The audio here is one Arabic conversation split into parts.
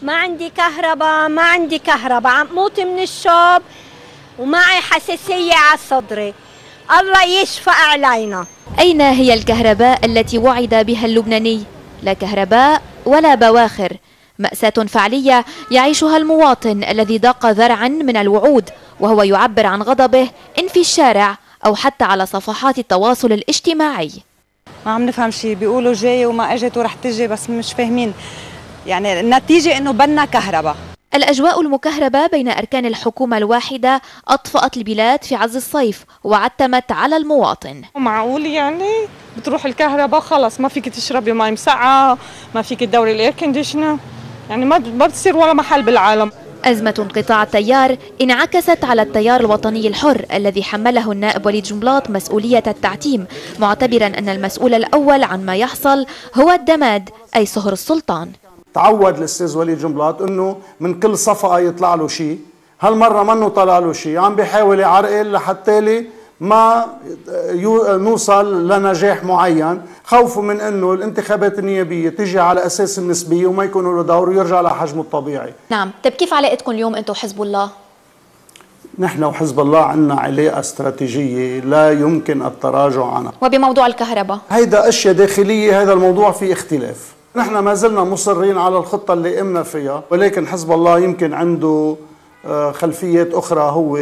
ما عندي كهرباء، ما عندي كهرباء، عم موت من الشوب ومعي حساسية على صدري. الله يشفى علينا. أين هي الكهرباء التي وعد بها اللبناني؟ لا كهرباء ولا بواخر. مأساة فعلية يعيشها المواطن الذي ضاق ذرعا من الوعود، وهو يعبر عن غضبه إن في الشارع أو حتى على صفحات التواصل الاجتماعي. ما عم نفهم شيء، بيقولوا جاي وما اجت ورح تجي، بس مش فاهمين يعني النتيجة انه بدنا كهرباء. الأجواء المكهربة بين أركان الحكومة الواحدة أطفأت البلاد في عز الصيف وعتمت على المواطن. معقول يعني بتروح الكهرباء خلص ما فيك تشربي مي مسقعة، ما فيك تدوري الاير كونديشنر، يعني ما بتصير ولا محل بالعالم. أزمة انقطاع التيار انعكست على التيار الوطني الحر الذي حمله النائب وليد جنبلاط مسؤولية التعتيم، معتبرا أن المسؤول الأول عن ما يحصل هو الدماد أي صهر السلطان. تعود الأستاذ وليد جنبلاط أنه من كل صفقة يطلع له شيء، هالمرة منه طلع له شيء، عم بيحاول يعرقل لحتى ما نوصل لنجاح معين، خوفه من انه الانتخابات النيابيه تجي على اساس النسبيه وما يكون له دور ويرجع لحجمه الطبيعي. نعم، طيب كيف علاقتكم اليوم انتم وحزب الله؟ نحن وحزب الله عندنا علاقه استراتيجيه لا يمكن التراجع عنها. وبموضوع الكهرباء؟ هيدا اشياء داخليه، هذا الموضوع فيه اختلاف. نحن ما زلنا مصرين على الخطه اللي قمنا فيها، ولكن حزب الله يمكن عنده خلفيات اخرى، هو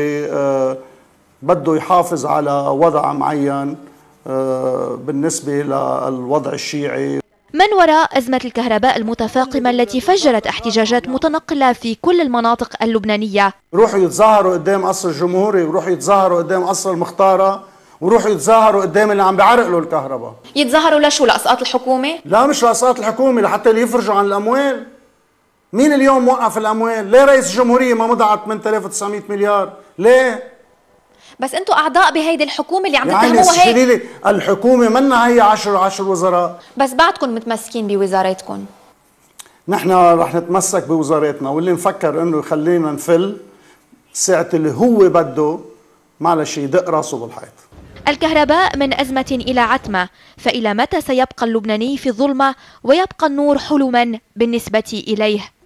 بده يحافظ على وضع معين بالنسبة للوضع الشيعي. من وراء أزمة الكهرباء المتفاقمة التي فجرت احتجاجات متنقلة في كل المناطق اللبنانية؟ روحوا يتظاهروا قدام قصر الجمهوري، وروحوا يتظاهروا قدام قصر المختارة، وروحوا يتظاهروا قدام اللي عم بيعرقلوا الكهرباء. يتظاهروا لشو؟ لأسقاط الحكومة؟ لا، مش لأسقاط الحكومة، لحتى اللي يفرجوا عن الأموال. مين اليوم موقف الأموال؟ ليه رئيس الجمهورية ما مضى على 8900 مليار؟ ليه؟ بس انتم اعضاء بهيدي الحكومه اللي عم تتهموها هيك. يعني الحكومه منا هي 10 وزراء، بس بعدكم متمسكين بوزاراتكم. نحن رح نتمسك بوزاراتنا، واللي مفكر انه يخلينا نفل ساعه اللي هو بده معلش يدق راسه بالحيط. الكهرباء من أزمة إلى عتمة، فإلى متى سيبقى اللبناني في الظلمة ويبقى النور حلما بالنسبة إليه؟